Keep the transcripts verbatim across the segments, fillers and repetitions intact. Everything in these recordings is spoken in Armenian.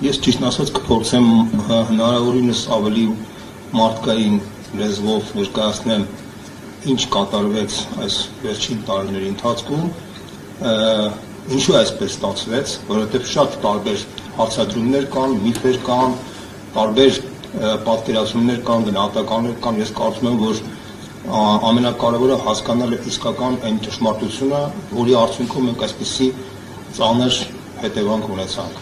Ես ճիշտ ասած կփորձեմ հնարավորինս ավելի մարդկային լեզվով ներկայացնեմ ինչ կատարվեց այս վերջին տարիների ընթացքում, ինչու այսպես ստացվեց, որովհետև շատ տարբեր հարցադրումներ կան, միֆեր կան, տարբեր պատկերացումներ կան, գնահատականներ կան, ես կարծում եմ, որ ամենակարևորը հասկանալը իսկական այն ճշմարտությունը, որի արդյունքում մենք այսպիսի ծանր հետևանք ունեցանք։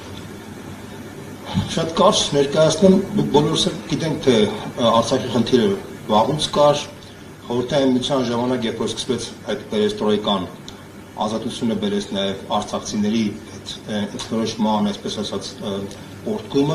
Շատ կարճ ներկայացնեմ, դուք բոլորս գիտենք, թե Արցախի խնդիրը վաղուց կար, խորհրդային միության ժամանակ, երբ որ սկսվեց այդ պերեստրոյկան, ազատությունը բերեց նաև արցախցիների այդ ինքնորոշման, այսպես ասած, օրդկումը,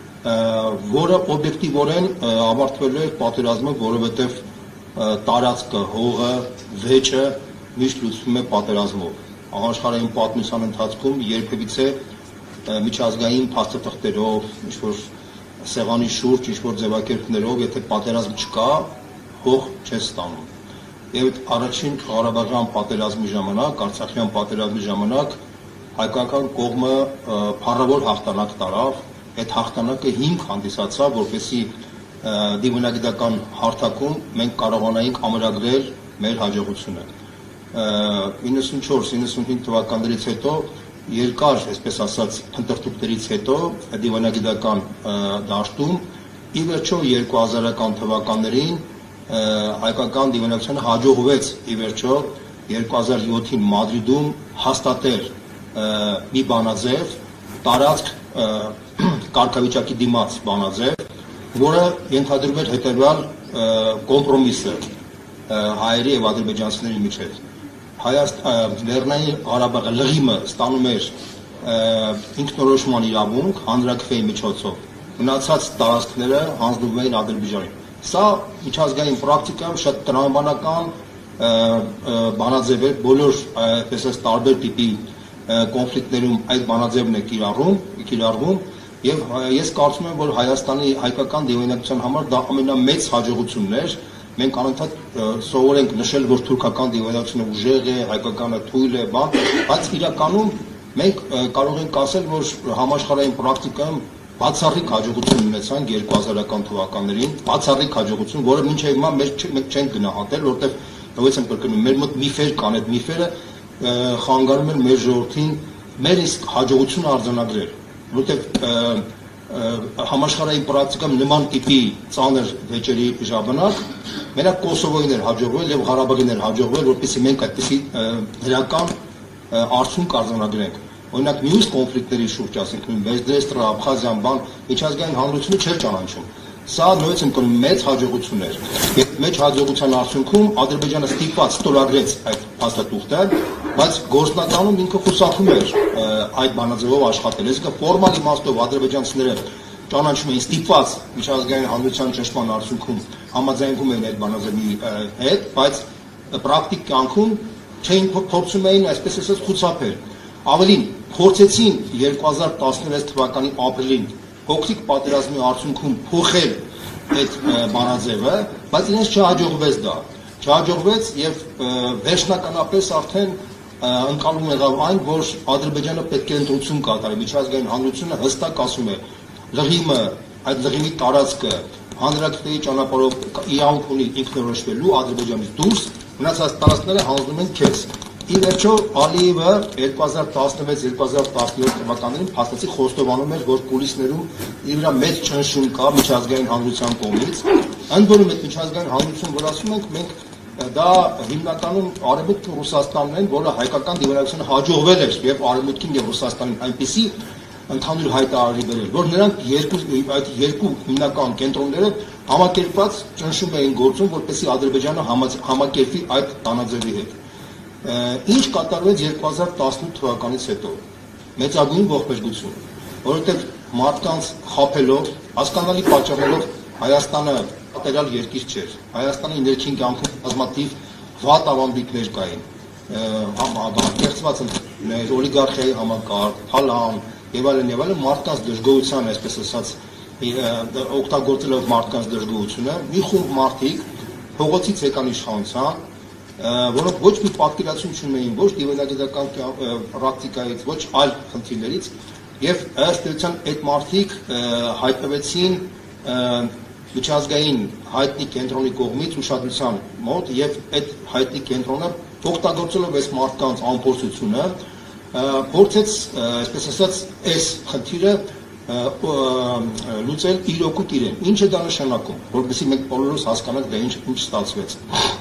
որը օբյեկտիվորեն ավարտվել է պատերազմը, որովհետև տարածքը, հողը, վեճը միշտ լուծվում է պատերազմով։ Համաշխարհային պատմության ընթացքում երբևիցե միջազգային փաստաթղթերով, ինչ-որ սեղանի շուրջ, ինչ-որ ձևակերպներով, եթե պատերազմ չկա, հող չես ստանում։ Եվ առաջին Ղարաբաղյան պատերազմի ժամանակ, Արցախյան պատերազմի ժամանակ հայկական կողմը փառավոր հաղթանակ տարավ, այդ հաղթանակը հիմք հանդիսացավ, որպեսզի դիվանագիտական հարթակում մենք կարողանայինք ամրագրել մեր հաջողությունը։ իննսունչորս իննսունհինգ թվականներից հետո երկար, այսպես ասած, փնտրտուքներից հետո դիվանագիտական դաշտում ի վերջո երկու հազարական թվականներին հայկական դիվանագիտությանը հաջողվեց ի վերջո երկու հազար յոթին Մադրիդում հաստատել մի բանաձև, տարածք կարգավիճակի դիմաց բանաձև, որը ենթադրում էր հետևյալ կոմպրոմիսը հայերի եւ ադրբեջանցիների միջեւ։ Լեռնային Ղարաբաղը լղիմը ստանում էր ինքնորոշման իրավունք հանրաքվեի միջոցով, մնացած տարածքները հանձնվում էին Ադրբեջանին։ Սա միջազգային պրակտիկայում շատ տրամաբանական բանաձև էր, բոլոր այսպես ասած տարբեր տիպի կոնֆլիկտներում այդ բանաձևն է կիրառվում, եւ ես կարծում եմ, որ Հայաստանի հայկական դիվանագիտության համար դա ամենամեծ հաջողությունն էր։ Մենք անընդհատ սովորենք նշել, որ թուրքական դիվանագիտությունը ուժեղ է, հայկականը թույլ է, բան, բայց իրականում մենք կարող ենք ասել, որ համաշխարհային պրակտիկայում բացառիկ հաջողություն ունեցանք երկու հազարական թվականներին, բացառիկ հաջողություն, որը մինչև հիմա մենք չենք գնահատել, որովհետև նույնպես եմ կրկնում, մեր մոտ միֆեր կան, այդ միֆերը խանգարում են մեր ժողովրդին մեր իսկ հաջողությունը արձանագրել, որովհետև համաշխարհային պրակտիկայում նման տիպի ծանր վեճերի ժամանակ մենակ Կոսովոյին էր հաջողվել եւ Ղարաբաղին էր հաջողվել, որպեսզի մենք այդպիսի դրական արդյունք արձանագրենք։ Օրինակ մյուս կոնֆլիկտների շուրջ, ասենք Վերդեստրա, Աբխազիան, բան, միջազգային հանրությունը չէր ճանաչում։ Սա նույնպես եմ կոնում մեծ հաջողություն էր։ Եվ մեծ հաջողության արդյունքում Ադրբեջանը ստիպված ստորագրեց այդ փաստաթուղթը, բայց գործնականում ինքը խուսափում էր այդ բանաձևով աշխատել։ Այսինքն ֆորմալ իմաստով ադրբեջանցիները ճանաչում էին ստիպված միջազգային հանրության ճնշման արդյունքում համաձայնվում էին այդ բանաձևի հետ, բայց պրակտիկ կյանքում չէին փորձում էին այսպես ասած խուսափել։ Ավելին փորձեցին երկու հազար տասնվեց թվականի ապրիլին փոքրիկ պատերազմի արդյունքում փոխել այդ բանաձևը, բայց իրենց չհաջողվեց դա։ Չհաջողվեց եւ վերջնականապես արդեն ընկալում եղավ այն, որ Ադրբեջանը պետք է ընտրություն կատարի, միջազգային հանրությունը հստակ ասում է, լղիմը, այդ լղիմի տարածքը հանրաքվեի ճանապարհով իրավունք ունի ինքնորոշվելու Ադրբեջանից դուրս, մնացած տարածքները հանձնում են քեզ։ Ի վերջո Ալիևը երկու հազար տասնվեց երկու հազար տասնյոթ թվականներին փաստացի խոստովանում էր, որ կուլիսներում իր վրա մեծ ճնշում կա միջազգային հանրության կողմից։ Ընդ որում այդ միջազգային հանրություն, որ ասում ենք, մենք դա հիմնականում Արևմուտք Ռուսաստանն են, որը հայկական դիվանագիտությունը հաջողվել էր եւ Արևմուտքին եւ Ռուսաստանին այնպիսի ընդհանուր հայտարարի բերել, որ նրանք երկու այդ երկու հիմնական կենտրոնները համակերպված ճնշում էին գործում, որպեսզի Ադրբեջանը համակերպի այդ բանաձևի հետ։ Ինչ կատարվեց երկու հազար տասնութ թվականից հետո, մեծագույն ողբերգություն, որովհետև մարդկանց խաբելով, հասկանալի պատճառներով Հայաստանը պատերալ երկիր չէր, Հայաստանի ներքին կյանքում բազմաթիվ վատ ավանդույթներ կային, կեղծված ընտրություններ, օլիգարխիայի համակարգ, թալան եւ այլն եւ այլն, մարդկանց դժգոհության, այսպես ասած, օգտագործելով մարդկանց դժգոհությունը, մի խումբ մարդիկ փողոցից եկան իշխանության, որոնք ոչ մի պատկերացում չունեին ոչ դիվանագիտական պրակտիկայից, ոչ այլ խնդիրներից, Եվ ըստ էության այդ մարդիկ հայտնվեցին միջազգային հայտնի կենտրոնի կողմից ուշադրության մոտ եւ այդ հայտնի կենտրոնը օգտագործելով այս մարդկանց անփորձությունը փորձեց, այսպես ասած, այս խնդիրը լուծել իր օգուտ իրեն։ Ինչ է դա նշանակում, որովհետեւ մենք բոլորս հասկանանք դա ինչ ինչ ստացվեց։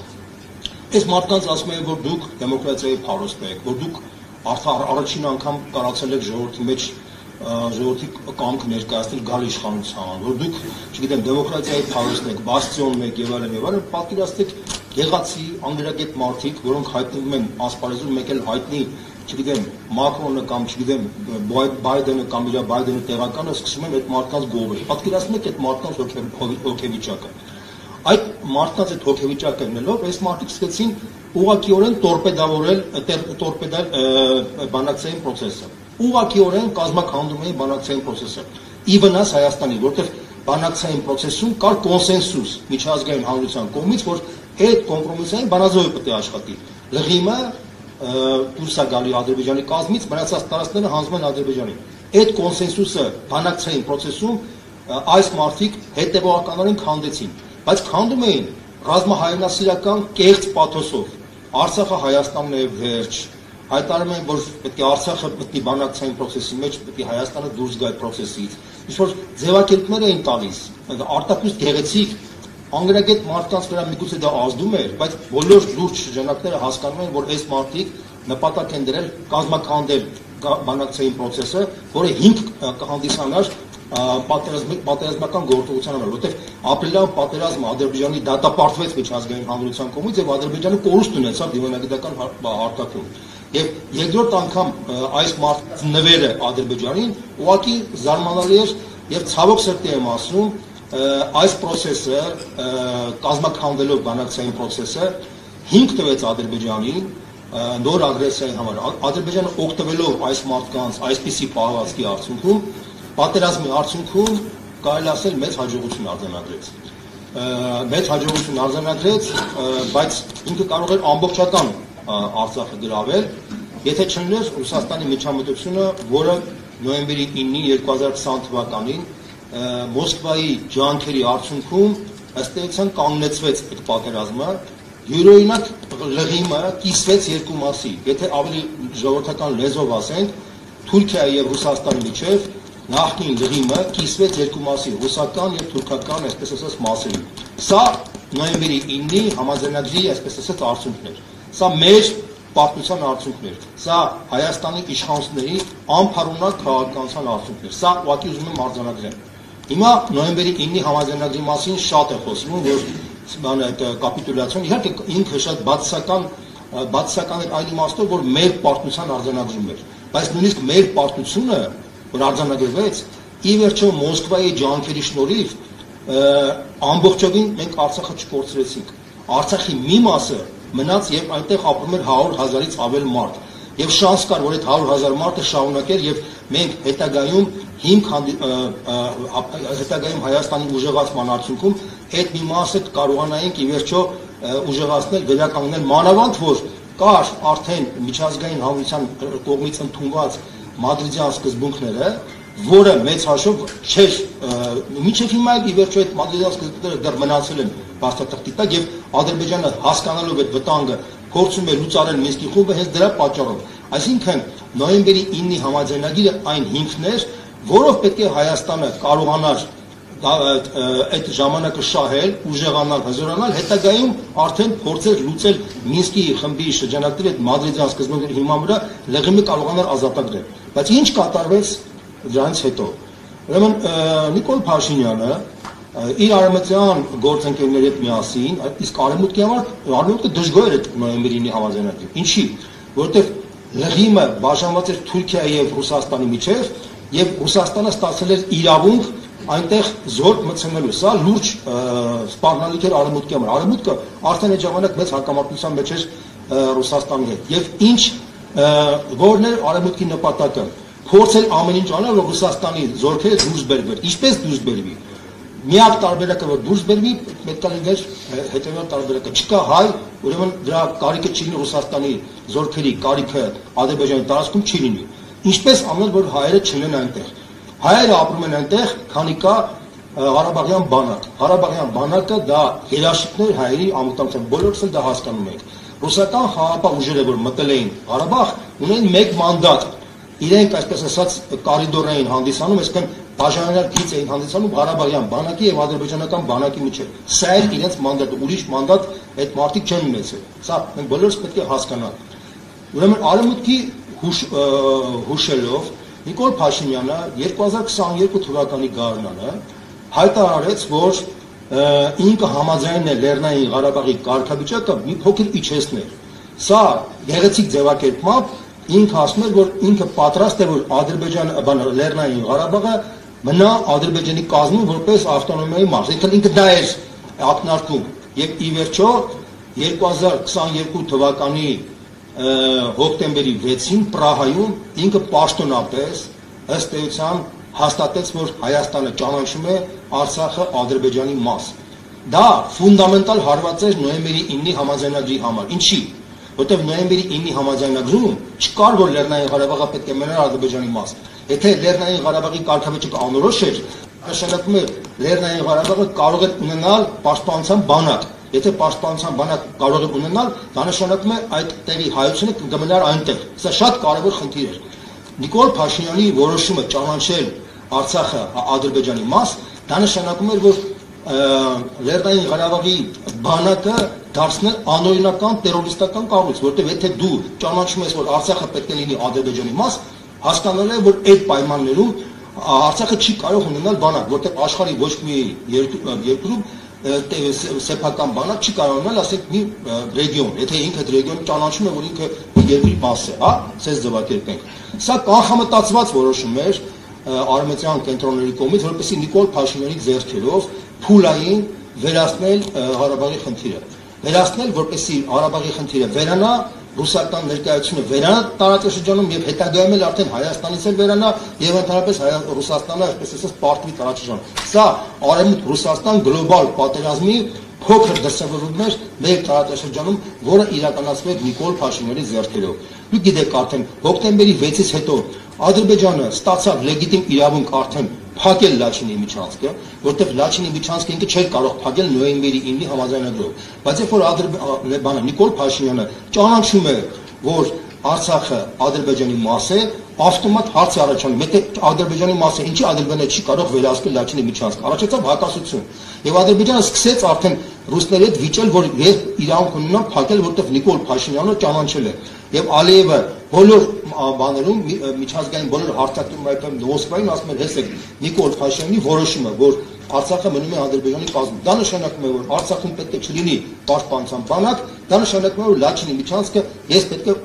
Այս մարդկանց ասում են, որ դուք դեմոկրատիայի փարոստ եք, որ դուք արդեն առաջին անգամ կարողացել եք ժողովրդի մեջ ժողովրդի կամք ներկայացնել գալ իշխանության, որ դուք, չգիտեմ, դեմոկրատիայի փարոստ եք, բաստիոն եք եւ այլն եւ այլն, պատկերացրեք գեղացի անգլիագետ մարդիկ, որոնք հայտնվում են ասպարեզում, մեկ էլ հայտնի, չգիտեմ, Մակրոնը կամ չգիտեմ, Բայդենը կամ իր Բայդենի տեղականը սկսում են այդ մարդկանց գովել։ Պատկերացնում եք այդ մարդկանց հոգեվիճակը։ Այդ մարդկանց այդ հոգեվիճակը ունելով, այս մարդիկ սկսեցին ուղղակիորեն տորպեդավորել տորպեդալ բանակցային process-ը։ Ուղղակիորեն կազմակերպում էին բանակցային process-ը։ Ի վնաս Հայաստանի, որտեղ բանակցային process-ում կար կոնսենսուս միջազգային հանրության կողմից, որ այդ կոմպրոմիսային բանաձևը պետք է աշխատի։ Լղիմը դուրս է գալի Ադրբեջանի կազմից, մնացած տարածքները հանձնում են Ադրբեջանին։ Այդ կոնսենսուսը բանակցային process-ում այս մարդիկ հետևողականորեն քանդեցին, բայց քանդում էին ռազմահայրենասիրական կեղծ պաթոսով։ Արցախը Հայաստանն է վերջ, հայտարարում են, որ պետք է Արցախը մտնի բանակցային process-ի մեջ, պետք է Հայաստանը դուրս գա այդ process-ից։ Ինչ-որ ձևակերպներ էին տալիս, արտաքուստ գեղեցիկ, անգլիագետ մարդկանց վրա միգուցե դա ազդում էր, բայց բոլոր լուրջ շրջանակները հասկանում են, որ այս մարդիկ նպատակ են դրել կազմաքանդել բանակցային process-ը, որը հիմք կհանդիսանար պատերազմական գործողության համար, որովհետև ապրիլյան պատերազմը Ադրբեջանի դատապարտվեց միջազգային հանրության կողմից եւ Ադրբեջանը կորուստ ունեցավ դիվանագիտական հարկակում։ Եվ երկրորդ անգամ այս մարդկանց նվերը Ադրբեջանին ուղղակի զարմանալի էր եւ ցավոք սրտի եմ ասում, այս process-ը կազմաքանդելով բանակցային process-ը հիմք տվեց Ադրբեջանին նոր ագրեսիայի համար։ Ադրբեջանը օգտվելով այս մարդկանց այսպիսի պահվածքի արդյունքում պատերազմի արդյունքում կարելի ասել մեծ հաջողություն արձանագրեց։ Մեծ հաջողություն արձանագրեց, բայց ինքը կարող էր ամբողջական Արցախը գրավել, եթե չլիներ Ռուսաստանի միջամտությունը, որը նոյեմբերի ինը երկու հազար քսան թվականին Մոսկվայի ջանքերի արդյունքում ըստ էության կանգնեցվեց այդ պատերազմը, յուրօրինակ լղիմը կիսվեց երկու մասի։ Եթե ավելի ժողովրդական լեզվով ասենք, Թուրքիայի եւ Ռուսաստանի միջև նախկին լղիմը կիսվեց երկու մասի, ռուսական եւ թուրքական, այսպես ասած, մասերի։ Սա նոյեմբերի ինը համաձայնագրի, այսպես ասած, արդյունքն էր։ Սա մեր պարտության արդյունքն էր։ Սա Հայաստանի իշխանությունների անփառունակ քաղաքականության արդյունքն էր։ Սա ուղղակի ուզում եմ արձանագրել։ Հիմա նոյեմբերի ինը համաձայնագրի մասին շատ է խոսվում, որ բանը այդ կապիտուլյացիան իհարկե ինքը շատ բացասական բացասական էր այն իմաստով, որ մեր պարտության արձանագրում էր, բայց նույնիսկ մեր պարտությունը, որ արձանագրվեց, ի վերջո Մոսկվայի ջանքերի շնորհիվ ամբողջովին մենք Արցախը չկորցրեցինք։ Արցախի մի մասը մնաց եւ այնտեղ ապրում էր հարյուր հազարից ավել մարդ։ Եվ շանս կար, որ այդ հարյուր հազար մարդը շարունակեր եւ մենք հետագայում հիմք հետագայում Հայաստանի ուժեղացման արդյունքում այդ մի մասը կարողանայինք ի վերջո ուժեղացնել, վերականգնել, մանավանդ որ կար արդեն միջազգային հանրության կողմից ընդունված մադրիդյան սկզբունքները, որը մեծ հաշվով չէր մինչև հիմա ի վերջո այդ մադրիդյան սկզբունքները դեռ մնացել են բարձրաթղթի տակ եւ Ադրբեջանը հասկանալով այդ վտանգը փորձում է լուծարել Մինսկի խումբը հենց դրա պատճառով։ Այսինքն նոյեմբերի ինը համաձայնագիրը այն հիմքն էր, որով պետք է Հայաստանը կարողանար այդ ժամանակը շահել, ուժեղանալ, հզորանալ, հետագայում արդեն փորձեր լուծել Մինսկի խմբի շրջանակների այդ մադրիդյան սկզբունքների հիման վրա լղիմը կարողանար ազատագրել։ Բայց ինչ կատարվեց դրանից հետո։ Ուրեմն Նիկոլ Փաշինյանը իր արևմտյան գործընկերների հետ միասին, իսկ արևմուտքի համար արևմուտքը դժգոհ էր նոյեմբերի ինը համաձայնագրին։ Ինչի՞, որովհետև լղիմը բաժանված էր Թուրքիայի եւ Ռուսաստանի միջև եւ Ռուսաստանը ստացել էր իրավունք այնտեղ զորք մտցնելու։ Սա լուրջ սպառնալիք էր արևմուտքի համար։ Արևմուտքը արդեն այդ ժամանակ մեծ հակամարտության մեջ էր Ռուսաստանի հետ։ Եվ ինչ որն էր արևմուտքի նպատակը։ Փորձել ամեն ինչ անել, որ Ռուսաստանի զորքերը դուրս բերվեն։ Ինչպես դուրս բերվի։ Միակ տարբերակը որ դուրս բերվի, պետք է լիներ հետևյալ տարբերակը։ Չկա հայ, ուրեմն դրա կարիքը չի լինի Ռուսաստանի զորքերի կարիքը Ադրբեջանի տարածքում չի լինի։ Ինչպես ամեն որ հայերը չլեն այնտեղ։ Հայերը ապրում են այնտեղ, քանի կա Ղարաբաղյան բանակ։ Ղարաբաղյան բանակը դա երաշխիքներ հայերի ամուսնության, բոլորս էլ դա հասկանում ենք։ Ռուսական խաղաղապահ ուժերը, որ մտել էին Ղարաբաղ, ունեն մեկ մանդատ։ Իրենք, այսպես ասած, կորիդոր էին հանդիսանում, այսինքն բաժանարար գիծ էին հանդիսանում Ղարաբաղյան բանակի եւ ադրբեջանական բանակի միջեւ։ Սա էր իրենց մանդատը, ուրիշ մանդատ այդ մարդիկ չեն ունեցել։ Սա մենք բոլորս պետք է հասկանանք։ Ուրեմն արևմուտքի հուշելով Նիկոլ Փաշինյանը երկու հազար քսաներկու թվականի գարնանը հայտարարեց, որ ինքը համաձայն է Լեռնային Ղարաբաղի կարգավիճակը մի փոքր իջեցնել։ Սա գեղեցիկ ձևակերպմամբ ինքը ասում էր, որ ինքը պատրաստ է, որ Ադրբեջանը, բան Լեռնային Ղարաբաղը մնա Ադրբեջանի կազմում որպես ավտոնոմիայի մաս։ Այսինքն ինքը դա էր ակնարկում։ Եվ ի վերջո երկու հազար քսաներկու թվականի հոկտեմբերի վեցին Պրահայում ինքը պաշտոնապես ըստ էության հաստատեց, որ Հայաստանը ճանաչում է Արցախը Ադրբեջանի մաս։ Դա ֆունդամենտալ հարված էր նոյեմբերի իննի համաձայնագրի համար։ Ինչի՞։ Որտեղ նոյեմբերի իննի համաձայնագրում չկար, որ Լեռնային Ղարաբաղը պետք է մնար Ադրբեջանի մաս։ Եթե Լեռնային Ղարաբաղի կարգավիճակը անորոշ էր, նշանակում է Լեռնային Ղարաբաղը կարող է ունենալ պաշտպանության բանակ։ Եթե պաշտպանության բանակ կարող է ունենալ, դա նշանակում է այդ տեղի հայությունը կմնար այնտեղ։ Սա շատ կարևոր խնդիր էր։ Նիկոլ Փաշինյանի որոշումը ճանաչել Արցախը Ադրբեջանի մաս, դա նշանակում էր, որ Լեռնային Ղարաբաղի բանակը դարձնել անօրինական տերորիստական կառույց, որտեղ եթե դու ճանաչում ես, որ Արցախը պետք է լինի Ադրբեջանի մաս, հասկանալի է, որ այդ պայմաններում Արցախը չի կարող ունենալ բանակ, որտեղ աշխարհի ոչ մի երկրում սեփական բանակ չի կարող ունենալ, ասենք մի ռեգիոն, եթե ինքը այդ ռեգիոնը ճանաչում է, որ ինքը երկրի մաս է, հա, ցես ձևակերպենք։ Սա կանխամտածված որոշում էր արևմտյան կենտրոնների կողմից, որպեսզի Նիկոլ Փաշինյանի ձեռքերով փուլային վերացնել Ղարաբաղի խնդիրը։ Վերացնել, որպեսզի Ղարաբաղի խնդիրը վերանա, ռուսական ներկայությունը վերանա տարածաշրջանում եւ հետագայում էլ արդեն Հայաստանից էլ վերանա եւ ընդհանրապես Ռուսաստանը, այսպես ասած, պարտվի տարածաշրջան։ Սա արևմուտք Ռուսաստան գլոբալ պատերազմի փոքր դրսևորում էր մեր տարածաշրջանում, որը իրականացվել Նիկոլ Փաշինյանի ձեռքերով։ Դուք գիտեք արդեն հոկտեմբերի վեցից հետո Ադրբեջանը ստացավ լեգիտիմ իրավունք արդեն փակել Լաչինի միջանցքը, որտեղ Լաչինի միջանցքը ինքը չէր կարող փակել նոյեմբերի իննի համաձայնագրով։ Բայց երբ որ Նիկոլ Փաշինյանը ճանաչում է, որ Արցախը Ադրբեջանի մաս է, ավտոմատ հարց է առաջանում, եթե Ադրբեջանի մաս է, ինչի Ադրբեջանը չի կարող վերահսկել Լաչինի միջանցքը։ Առաջացավ հակասություն։ Եվ Ադրբեջանը սկսեց արդեն ռուսների հետ վիճել, որ իրավունք ունենան փակել, որտեղ Նիկոլ Փաշինյանը ճանաչել է։ Եվ Ալիևը բոլոր բաներում միջազգային բոլոր հարցակում այդպես Մոսկվային ասում էր, հեսեք Նիկոլ Փաշինյանի որոշումը, որ Արցախը մնում է Ադրբեջանի կազմում։ Դա նշանակում է, որ Արցախում պետք է չլինի պաշտպանության բանակ, դա նշանակում է, որ Լաչինի միջանցքը ես պետք է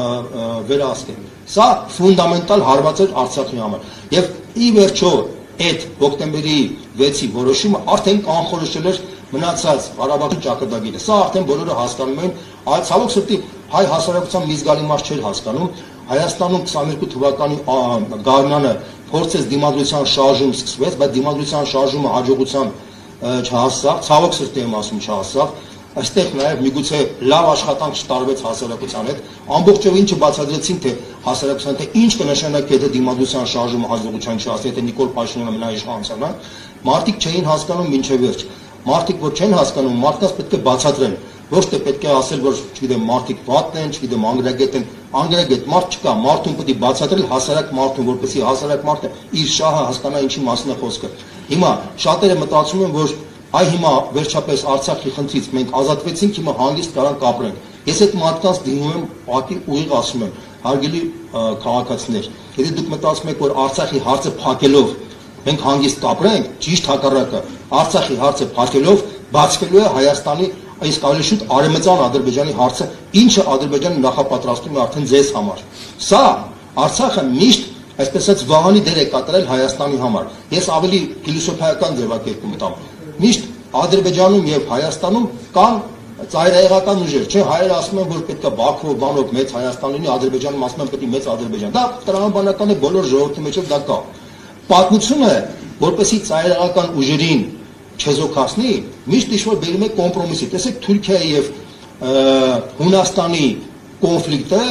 վերահսկեմ։ Սա ֆունդամենտալ հարված էր Արցախի համար։ Եվ ի վերջո այդ հոկտեմբերի վեցի որոշումը արդեն կանխորոշել էր մնացած Ղարաբաղի ճակատագիրը։ Սա արդեն բոլորը հասկանում են, այլ ցավոք սրտի հայ հասարակության մի զգալի մաս չէր հասկանում։ Հայաստանում քսաներկու թվականի գարնանը փորձեց դիմադրության շարժում սկսվեց, բայց դիմադրության շարժումը հաջողության չհասավ, ցավոք սրտի եմ ասում չհասավ։ Այստեղ նաև միգուցե լավ աշխատանք չտարվեց հասարակության հետ, ամբողջովին չբացատրեցին, թե հասարակության թե ինչ կնշանակի, եթե դիմադրության շարժումը հաջողության չհասի, եթե Նիկոլ Փաշինյանը մնա իշխանության, մարդիկ չէին հասկանում մինչև վերջ։ Մարդիկ որ չեն հասկանում, մարդկանց պետք է բացատրեն, ոչ թե պետք է ասել, որ չգիտեմ մարդիկ վատն են, չգիտեմ անգրագետ են, անգրագետ մարդ չկա, մարդուն պետք է բացատրել հասարակ մարդուն, որպեսզի հասարակ մարդը իր շահը հասկանա ինչի մասին է խոսքը։ Հիմա շատերը մտածում են, որ այ հիմա վերջապես Արցախի խնդրից մենք ազատվեցինք, հիմա հանգիստ կարանք ապրենք։ Ես այդ մարդկանց դիմում եմ, ակի ուղիղ ասում եմ, հարգելի քաղաքացիներ, եթե դուք մտածում եք, որ Արցախի հարցը փակելով մենք հանգիստ կապրենք, ճիշտ հակառակը, Արցախի հարցը փակելով բացվելու է Հայաստանի իսկ ավելի շուտ արևմտյան Ադրբեջանի հարցը, ինչը Ադրբեջանը նախապատրաստում է արդեն ձեզ համար։ Սա Արցախը միշտ, այսպես ասած, վահանի դեր է կատարել Հայաստանի համար։ Ես ավելի փիլիսոփայական ձևակերպում տամ։ Միշտ Ադրբեջանում եւ Հայաստանում կան ծայրահեղական ուժեր, չէ, հայերը ասում են, որ պետք է Բաքվով, բանով մեծ Հայաստան լինի, Ադրբեջանում ասում են պետք է մեծ Ադրբեջան։ Դա տրամաբանական է, բոլոր ժողովրդի մեջ դա կա։ Պատմությունը, որպեսզի ծայրահեղական ուժերին չեզոքացնի, միշտ ինչ-որ բերում է կոմպրոմիսի։ Տեսեք Թուրքիայի եւ Հունաստանի կոնֆլիկտը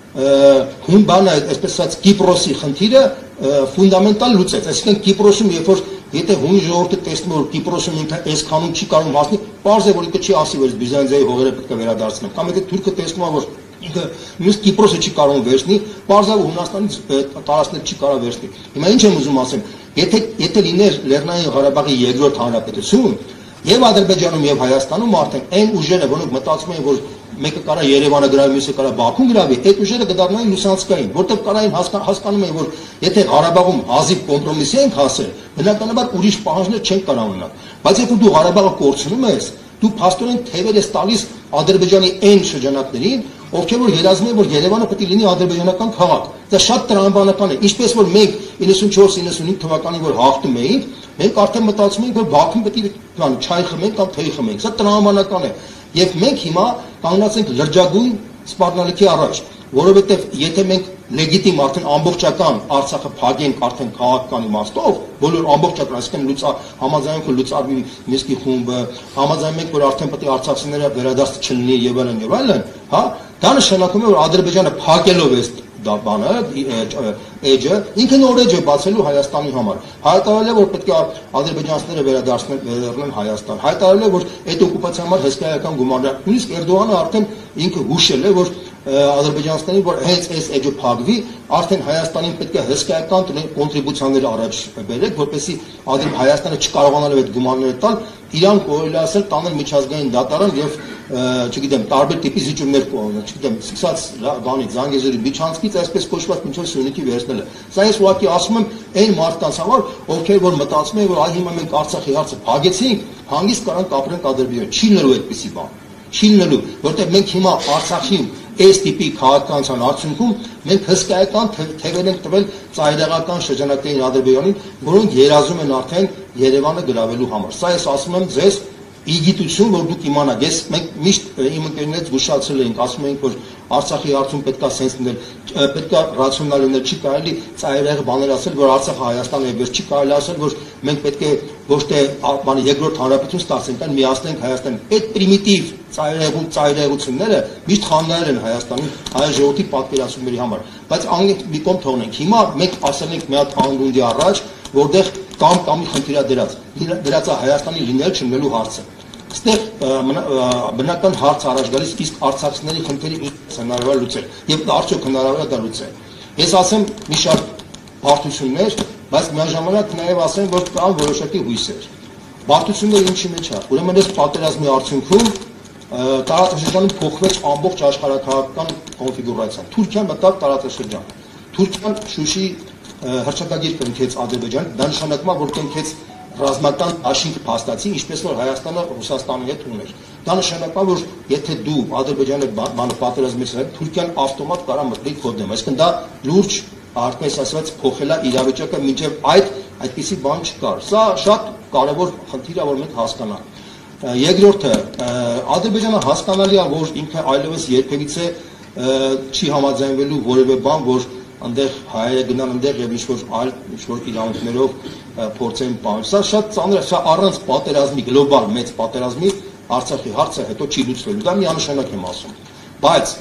հուն բանը այսպես ասած Կիպրոսի խնդիրը ֆունդամենտալ լուծեց, այսինքն Կիպրոսում երբ որ եթե հունի ժողովուրդը տեսնում որ Կիպրոսում ինքը այսքանում չի կարող հասնել, պարզ է որ ինքը չի ասի որ Բյուզանդիայի հողերը պետք է վերադարձնեն, կամ եթե թուրքը տեսնում է որ ինքը նույնիսկ Կիպրոսը չի կարող վերցնի, պարզ է որ Հունաստանից տարածքներ չի կարող վերցնի։ Հիմա ինչ եմ ուզում ասեմ, եթե եթե լիներ Լեռնային Ղարաբաղի երկրորդ հանրապետություն, եւ Ադրբեջանում եւ Հայաստանում արդեն այն ուժերը, որոնք մտածում են որ մեկը կարա Երևանը գրավի, մյուսը կարա Բաքուն գրավի, այդ ուժերը կդառնային լուսանցքային, որտեղ կարային հասկանում են, որ եթե Ղարաբաղում հազիվ կոմպրոմիսի են հասել, բնականաբար ուրիշ պահանջներ չեն կարող ունենալ։ Բայց եթե դու Ղարաբաղը կորցնում ես, դու փաստորեն թևեր ես տալիս Ադրբեջանի այն շրջանակներին, ովքեր որ երազում են, որ Երևանը պետք է լինի ադրբեջանական քաղաք։ Դա շատ տրամաբանական է, ինչպես որ մենք իննսունչորս իննսունհինգ թվականին որ հաղթում էինք, մենք արդեն մտածում էինք, որ Բաքուն պետք է չայ խմենք կամ թեյ խմենք։ Սա տրամաբանական է։ Եվ մենք հիմա կանգնած ենք լրջագույն սպառնալիքի առաջ, որովհետև եթե մենք լեգիտիմ արդեն ամբողջական Արցախը փակենք արդեն քաղաքական իմաստով, բոլոր ամբողջական, այսինքն լուծա համաձայնքը լուծարվի Մինսկի խումբը, համաձայնում ենք, որ արդեն պետք է արցախցիները վերադարձ չլինի եւ այլն եւ այլն, հա, դա նշանակում է, որ Ադրբեջանը փակելով է դա բանը, էջը, ինքը նոր էջ է բացելու Հայաստանի համար։ Հայտարարել է, որ պետք է ադրբեջանցիները վերադարձնեն Հայաստան։ Հայտարարել է, որ այդ օկուպացիայի համար հսկայական գումարներ։ Նույնիսկ Էրդողանը արդեն ինքը հուշել է, որ ադրբեջանցիներին, որ հենց այս էջը փակվի, արդեն Հայաստանին պետք է հսկայական կոնտրիբուցիաներ առաջ բերեք, որպեսզի Հայաստանը չկարողանալով այդ գումարները տալ, իրան կարելի ասել տանել միջազգային դատարան եւ չգիտեմ, տարբեր տիպի զիջումներ կողմը, չգիտեմ, սկսած բանից, Զանգեզուրի միջանցքից, այսպես կոչված մինչև Սյունիքի վերցնելը։ Սա ես ուղղակի ասում եմ այն մարդկանց համար, ովքեր որ մտածում են, որ այ հիմա մենք Արցախի հարցը փակեցինք, հանգիստ կարանք ապրենք Ադրբեջան։ Չի լինելու այդպիսի բան։ Չի լինելու, որտեղ մենք հիմա Արցախին այս տիպի քաղաքականության արդյունքում մենք հսկայական թևեր ենք տվել ծայրահեղական շրջանակային Ադրբեջանին, որոնք երազում են արդեն Երևանը գրավելու համար։ Սա ես ասում եմ ձեզ իգիտություն, որ դուք իմանաք, ես մենք միշտ իմ ընկերներից զգուշացրել ենք, ասում ենք, որ Արցախի հարցում պետք է սենց լինել, պետք է ռացիոնալ լինել, չի կարելի ծայրահեղ բաներ ասել, որ Արցախը Հայաստանն է, վերջ չի կարելի ասել, որ մենք պետք է ոչ թե բանի երկրորդ հանրապետություն ստացենք, այլ միացնենք Հայաստանին։ Այդ պրիմիտիվ ծայրահեղու ծայրահեղությունները միշտ խանգարել են Հայաստանին հայ ժողովրդի պատկերացումների համար։ Բայց անգամ մի կողմ թողնենք։ Հիմա մենք ասել ենք մի հատ անդունդի առաջ, որտեղ կամ կամի խնդիրա դրած, դրած է Հայաստանի լինել չլինելու հարցը։ Այստեղ բնական հարց առաջ գալիս իսկ արցախցիների խնդիրը ինչպես հնարավոր է լուծել եւ արդյոք հնարավոր է դա լուծել։ Ես ասեմ մի շարք բարդություններ, բայց միաժամանակ նաեւ ասեմ, որ կան որոշակի հույսեր։ Բարդությունները ինչի մեջ է։ Ուրեմն այս պատերազմի արդյունքում տարածաշրջանում փոխվեց ամբողջ աշխարհակաղակական կոնֆիգուրացիան։ Թուրքիան մտավ տարածաշրջան։ Թուրքիան Շուշի հռչակագիր կնքեց Ադրբեջան, դա նշանակում է, որ կնքեց ռազմական աշինք փաստացի, ինչպես որ Հայաստանը Ռուսաստանի հետ ուներ։ Դա նշանակում է, որ եթե դու Ադրբեջանը բանը պատերազմից հետ, Թուրքիան ավտոմատ կարա մտնի քո դեմ, այսինքն դա լուրջ արտպես ասած փոխելա իրավիճակը, մինչև այդ այդպիսի բան չկար։ Սա շատ կարևոր խնդիր է, որ մենք հասկանանք։ Երկրորդը, Ադրբեջանը հասկանալի է, որ ինքը այլևս երբևիցե չի համաձայնվելու որևէ բան, որ այնտեղ հայերը գնան այնտեղ եւ ինչ-որ այլ ինչ-որ իրանքներով փորձեն բան։ Սա շատ ծանր է, սա առանց պատերազմի, գլոբալ մեծ պատերազմի Արցախի հարցը հետո չի լուծվելու։ Դա միանշանակ եմ ասում։ Բայց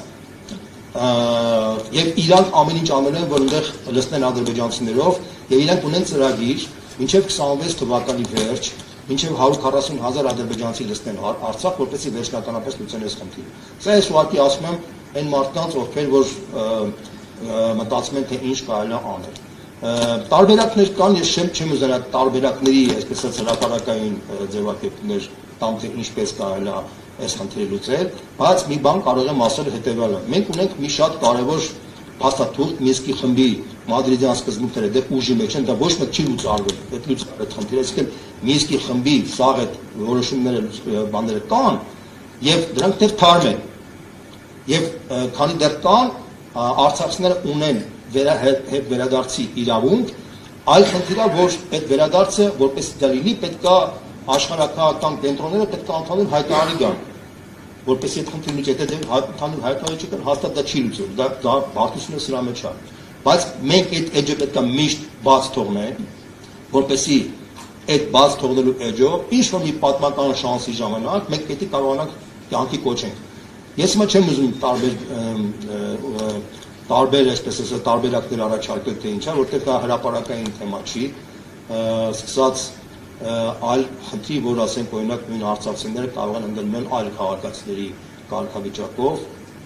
եւ իրանք ամեն ինչ անում են, որ այնտեղ լցնեն ադրբեջանցիներով եւ իրանք ունեն ծրագիր մինչեւ քսանվեց թվականի վերջ, մինչեւ հարյուր քառասուն հազար ադրբեջանցի լցնեն Արցախ, որպեսզի վերջնականապես լուծեն այս խնդիրը։ Սա ես ուղղակի ասում եմ այն մարդկանց, ովքեր որ մտածում են, թե ինչ կարելի է անել։ Տարբերակներ կան, ես չեմ չեմ ուզենա տարբերակների, այսպես ասած, հրապարակային ձևակերպներ տամ, թե ինչպես կարելի է այս խնդիրը լուծել, բայց մի բան կարող եմ ասել հետևյալը։ Մենք ունենք մի շատ կարևոր փաստաթուղթ Մինսկի խմբի մադրիդյան սկզբունքները, դեռ ուժի մեջ են, դա ոչ մեկ չի լուծարվել, այդ լուծարել այդ խնդիրը, այսինքն Մինսկի խմբի սաղ այդ որոշումները բաները կան եւ դրանք դեռ թարմ են։ Եվ քանի դեռ կան, արցախցիները ունեն վերադարձի իրավունք, այլ խնդիրը, որ այդ վերադարձը, որպես դա լինի, պետք է աշխարհակաղակական կենտրոնները պետք է ընդհանուր հայտարարի գան, որպես այդ խնդիրը լուծի, եթե ընդհանուր հայտարարի չկան, հաստատ դա չի լուծել, դա դա բարդությունը սրա մեջ է։ Բայց մենք այդ էջը պետք է միշտ բաց թողնենք, որպեսզի այդ բաց թողնելու էջով ինչ որ մի պատմական շանսի ժամանակ մենք պետք է կարողանանք կյանքի կոչենք։ Ես հիմա չեմ ուզում տարբեր տարբեր, այսպես ասած, տարբերակներ առաջարկել թե ինչա, որտեղ դա հրապարակային թեմա չի, սկսած այլ խնդրի, որ ասենք օրինակ նույն արցախցիները կարող են ընդդիմել այլ քաղաքացիների կարգավիճակով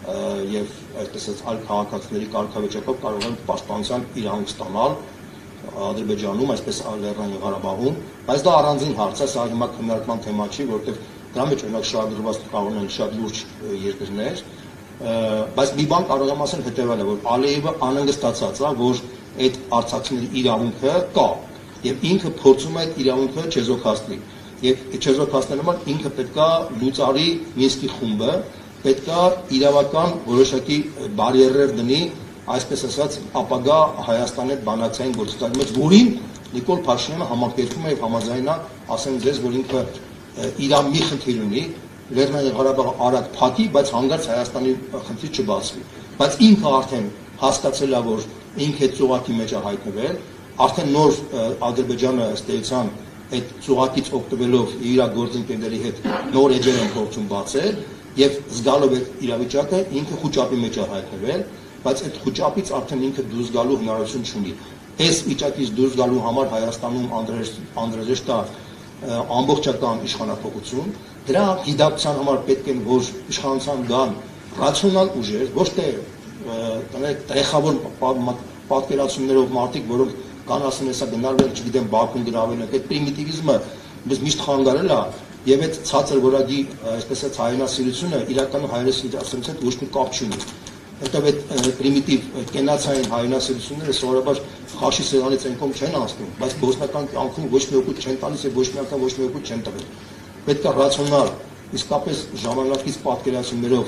եւ այսպես ասած այլ քաղաքացիների կարգավիճակով կարող են պաշտպանության իրավունք ստանալ Ադրբեջանում, այսպես Լեռնային Ղարաբաղում, բայց դա առանձին հարց է, սա հիմա քննարկման թեմա չի, որտեղ դրա մեջ օրինակ շահագրգռված կարող են շատ լուրջ երկրներ, բայց մի բան կարող եմ ասել հետևյալը, որ Ալիևը անհանգստացած է, որ այդ արցախցիների իրավունքը կա եւ ինքը փորձում է այդ իրավունքը չեզոքացնել եւ չեզոքացնելու համար ինքը պետքա լուծարի Մինսկի խումբը, պետքա իրավական որոշակի բարիերներ դնի, այսպես ասած, ապագա Հայաստանի հետ բանակցային գործընթացի մեջ, որին Նիկոլ Փաշինյանը համակերպում է եւ համաձայնա, ասեմ ձեզ, որ ինքը իր մի խնդիր ունի, Լեռնային Ղարաբաղը արագ փակի, բայց հանգարց Հայաստանի խնդիր չբացվի։ Բայց ինքը արդեն հասկացել է, որ ինքը այդ ծուղակի մեջ է հայտնվել, արդեն նոր Ադրբեջանը ըստ էության այդ ծուղակից օգտվելով իր գործընկերների հետ նոր էջեր են փորձում բացել եւ զգալով այդ իրավիճակը ինքը խոճապի մեջ է հայտնվել, բայց այդ խոճապից արդեն ինքը դուրս գալու հնարավորություն չունի։ Այս վիճակից դուրս գալու համար Հայաստանում անհրաժեշտ է ամբողջական իշխանափոխություն, դրա գիտակցության համար պետք է որ իշխանության գան ռացիոնալ ուժեր, ոչ թե տրեխավոր պատկերացումներով մարդիկ, որոնք կան ասում են, սա գնալու են, չգիտեմ, Բաքուն գրավել են, այդ պրիմիտիվիզմը մեզ միշտ խանգարել է եւ այդ ցածր որակի, այսպես ասած, հայրենասիրությունը իրականում հայրենասիրությունից հետ ոչ մի կապ չունի։ Հետո այդ պրիմիտիվ կենացային հայրենասիրությունները սովորաբար խաշի սեղանից այնքան չեն անցնում, բայց գործնական կյանքում ոչ մի օգուտ չեն տալիս եւ ոչ մի անգամ ոչ մի օգուտ չեն տվել։ Պետք է ռացիոնալ, իսկապես ժամանակից պատկերացումներով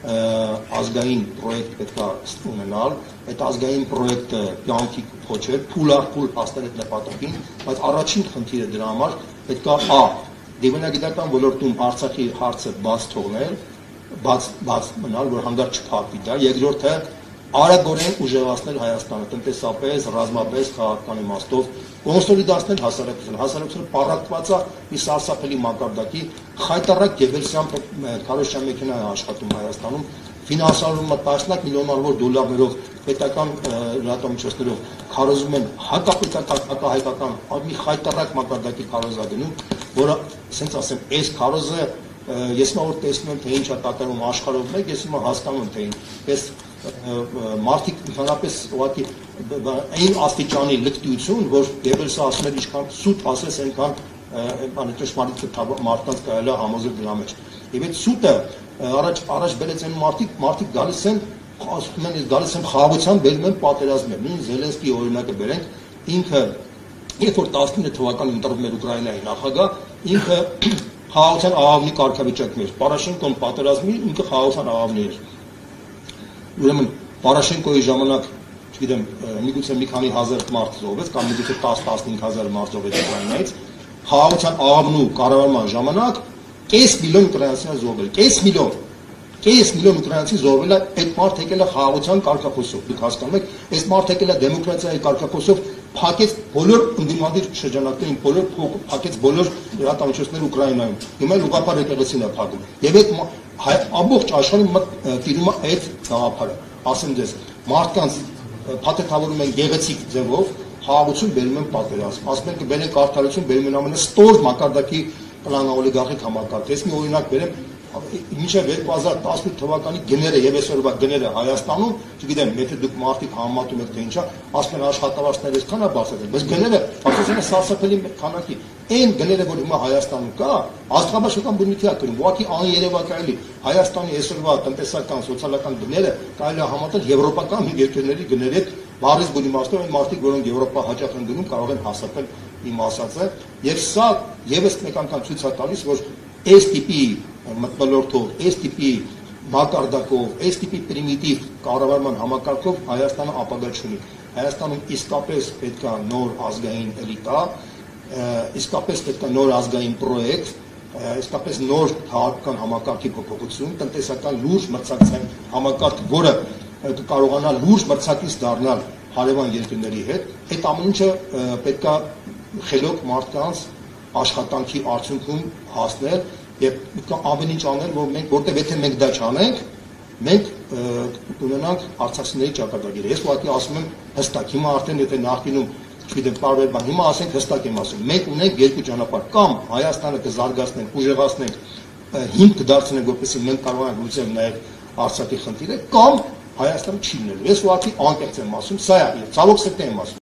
ազգային պրոյեկտ պետք է ունենալ, այդ ազգային պրոյեկտը կյանքի փոչել, փուլախ-փուլ հասնել այդ նպատակին, բայց առաջին խնդիրը դրա համար պետք է ա դիվանագիտական ոլորտում Արցախի հարցը բաց թողնել, բաց բաց մնալ, որ հանգարց չփակվի դա, երկրորդը արագորեն ուժեղացնել Հայաստանը տնտեսապես, ռազմապես, քաղաքական իմաստով, կոնսոլիդացնել հասարակությունը, հասարակությունը պառակտված է մի սարսափելի մակարդակի, խայտառակ գեվերսիան քարոշչա մեքենա է աշխատում Հայաստանում, ֆինանսավորումը տասնյակ միլիոնավոր դոլարներով պետական լրատվամիջոցներով քարոզում են հակապետական, մի խայտառակ մակարդակի քարոզ է գնում, որը, ասենց ասեմ, այս քարոզը ես մա որ տեսնում եմ, թե ինչ է կատարվում աշխարհով մեկ, ես հիմա հասկանում եմ, թե այս մարդիկ ընդհանրապես ուղղակի այն աստիճանի լկտիություն, որ Գեբելսը ասում էր ինչքան սուտ ասես, այնքան բանը ճշմարիտ մարդկանց կարելի է համոզել դրա մեջ։ Եվ այդ սուտը առաջ առաջ բերեց այն մարդիկ, մարդիկ գալիս են, ասում են, գալիս են խաղաղության, բերում են պատերազմներ։ Նույն Զելենսկիի օրինակը բերենք, ինքը երբ որ տասնինը թվականին ընտրվում էր Ուկրաինայի նախագահ, ինքը խաղաղության աղավնի կարգավիճակն էր։ Պորոշենկոն պատերազմի ինքը խաղաղության աղավնի էր։ Ուրեմն Պորոշենկոյի ժամանակ, չգիտեմ, միգուցե մի քանի հազար մարդ զոհվեց, կամ միգուցե տաս-տասնհինգ հազար մարդ զոհվեց Ուկրաինայից, խաղաղության աղավնու կառավարման ժամանակ կես միլիոն ուկրաինացիներ զոհվել, կես միլիոն, կես միլիոն ուկրաինացի զոհվել է, այդ մարդ եկել է խաղաղության կարգախոսով, դուք հասկանում եք, այս մարդ եկել է դեմոկրատիայի կարգախոսով, փակեց բոլոր ընդդիմադիր շրջանակներին, բոլոր փակեց բոլոր լրատվամիջոցները Ուկրաինայում։ Հիմա ուղղափառ եկեղեցին է փակում։ Եվ այդ ամբողջ աշխարհում տիրում է այդ գաղափարը։ Ասեմ ձեզ, մարդկանց փաթեթավորում են գեղեցիկ ձևով, խաղաղություն բերում են պատերազմ։ Ասում են կբերեն արդարություն, բերում են ամենաստոր մակարդակի պլանաօլիգարխիկ համակարգ։ Ես մի օրինակ բերեմ, մինչև երկու հազար տասնութ թվականի գները եւ այսօրվա գները Հայաստանում, չգիտեմ, եթե դուք մարդիկ համեմատում եք թե ինչա, ասում են աշխատավարձները այսքան է բարձրացել, բայց գները ասեցին սարսափելի քանակի։ Այն գները, որ հիմա Հայաստանում կա, աստղաբաշխական բնույթի է կրում, ուղղակի աներևակայելի Հայաստանի այսօրվա տնտեսական, սոցիալական գները կարելի է համատել եվրոպական երկրների գների հետ, բառից բունի իմաստով այն մարդիկ, որոնք Եվրոպա հաճախ են գնում, կարող են հասնել իմ ասածը, եւ սա եւս մեկ անգամ ցույց է տալիս, որ այս տիպի մթնոլորտով, այս տիպի մակարդակով, այս տիպի պրիմիտիվ կառավարման համակարգով Հայաստանը ապագա չունի։ Հայաստանում իսկապես պետք է նոր ազգային էլիտա, իսկապես պետք է նոր ազգային պրոյեկտ, իսկապես նոր քաղաքական համակարգի փոփոխություն, տնտեսական լուրջ մրցակցային համակարգ, որը կարողանա լուրջ մրցակից դառնալ հարևան երկրների հետ, այդ ամեն ինչը պետք է խելոք մարդկանց աշխատանքի արդյունքում հասնել եւ ամեն ինչ անել, որ մենք որտեղ եթե մենք դա չանենք, մենք ունենանք արցախցիների ճակատագիրը։ Ես ուղղակի ասում եմ հստակ, հիմա արդեն եթե նախկինում չգիտեմ տարբեր բան, հիմա ասենք հստակ եմ ասում, մենք ունենք երկու ճանապարհ, կամ Հայաստանը կզարգացնենք, ուժեղացնենք, հիմք կդարձնենք, որպեսզի մենք կարողանանք լուծել նաև Արցախի խնդիրը, կամ Հայաստանը չի լինելու։ Ես ուղղակի անկեղծ եմ ասում, սա է, ցավոք սրտի եմ ասում։